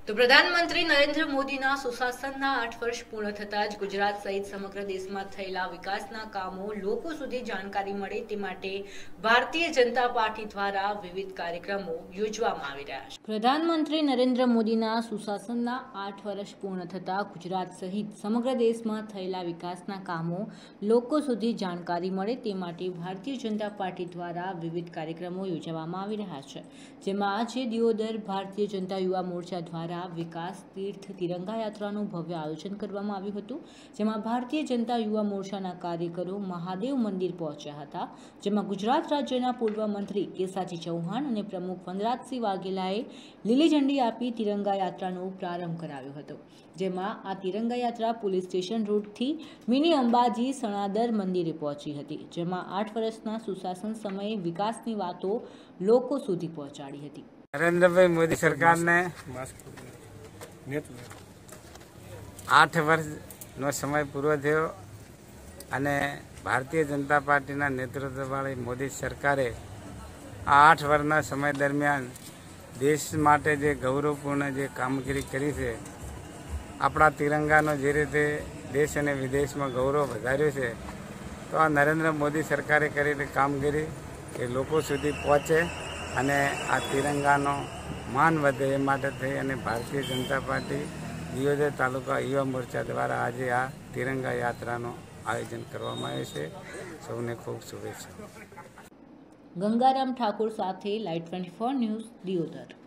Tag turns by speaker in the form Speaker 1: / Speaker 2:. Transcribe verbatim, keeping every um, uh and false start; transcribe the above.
Speaker 1: તો પ્રધાનમંત્રી નરેન્દ્ર મોદીના સુશાસનના આઠ વર્ષ પૂર્ણ થતા જ ગુજરાત સહિત સમગ્ર દેશમાં થયેલા વિકાસના કામો લોકો સુધી જાણકારી મળે તે માટે ભારતીય જનતા પાર્ટી દ્વારા વિવિધ કાર્યક્રમો યોજવામાં આવી રહ્યા છે। પ્રધાનમંત્રી નરેન્દ્ર મોદીના સુશાસનના આઠ વર્ષ પૂર્ણ થતા ગુજરાત સહિત સમગ્ર દેશમાં થયેલા વિકાસના કામો લોકો સુધી જાણકારી મળે તે માટે ભારતીય જનતા પાર્ટી દ્વારા વિવિધ કાર્યક્રમો યોજવામાં આવી રહ્યા છે, જેમાં આજે દિયોદર ભારતીય જનતા યુવા મોરચા દ્વારા વિકાસ તીર્થ તિરંગા યાત્રાનું ભવ્ય આયોજન કરવામાં આવ્યું હતું, જેમાં ભારતીય જનતા યુવા મોરચાના કાર્યકરો મહાદેવ મંદિર પહોંચ્યા હતા, જેમાં ગુજરાત રાજ્યના પૂર્વ મંત્રી કેસાજી ચૌહાણ અને પ્રમુખ વનરાજસિંહ વાઘેલાએ લીલી ઝંડી આપી તિરંગા યાત્રાનો પ્રારંભ કરાવ્યો હતો, જેમાં આ તિરંગા યાત્રા પોલીસ સ્ટેશન રોડથી મિની અંબાજી સણાદર મંદિરે પહોંચી હતી, જેમાં આઠ વર્ષના સુશાસન સમયે વિકાસની વાતો લોકો સુધી પહોંચાડી હતી।
Speaker 2: नरेंद्र भाई मोदी सरकार ने आठ वर्ष नो समय पूरो थयो अने भारतीय जनता पार्टी ना नेतृत्व वाली मोदी सरकारे आ आठ वर्षना समय दरमियान देश माटे जे गौरवपूर्ण जे कामगीरी करी छे, आपणा तिरंगानो जे रीते देश अने विदेश में गौरव वधार्यो छे, तो आ नरेंद्र मोदी सरकारे करेली कामगीरी ए लोको सुधी पहोंचे અને આ તિરંગાનો માન વધે એ માટે થઈ અને ભારતીય જનતા પાર્ટી દિયોદર તાલુકા યુવા મોરચા દ્વારા આજે આ તિરંગા યાત્રાનું આયોજન કરવામાં આવ્યું છે। સૌને ખૂબ શુભેચ્છા।
Speaker 1: ગંગારામ ઠાકોર સાથે light twenty four news Deodar.